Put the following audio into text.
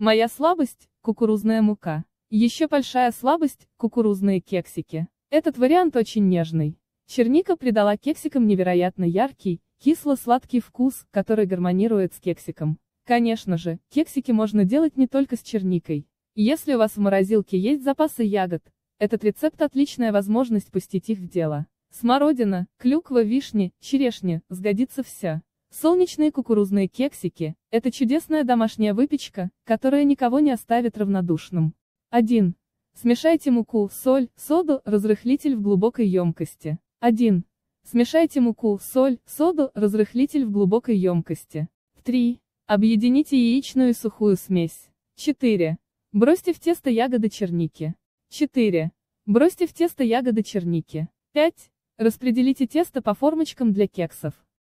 Моя слабость – кукурузная мука. Еще большая слабость – кукурузные кексики. Этот вариант очень нежный. Черника придала кексикам невероятно яркий, кисло-сладкий вкус, который гармонирует с кексиком. Конечно же, кексики можно делать не только с черникой. Если у вас в морозилке есть запасы ягод, этот рецепт – отличная возможность пустить их в дело. Смородина, клюква, вишни, черешня – сгодится все. Солнечные кукурузные кексики – это чудесная домашняя выпечка, которая никого не оставит равнодушным. 1. Смешайте муку, соль, соду, разрыхлитель в глубокой емкости. 1. Смешайте муку, соль, соду, разрыхлитель в глубокой емкости. 3. Объедините яичную и сухую смесь. 4. Бросьте в тесто ягоды черники. 4. Бросьте в тесто ягоды черники. 5. Распределите тесто по формочкам для кексов.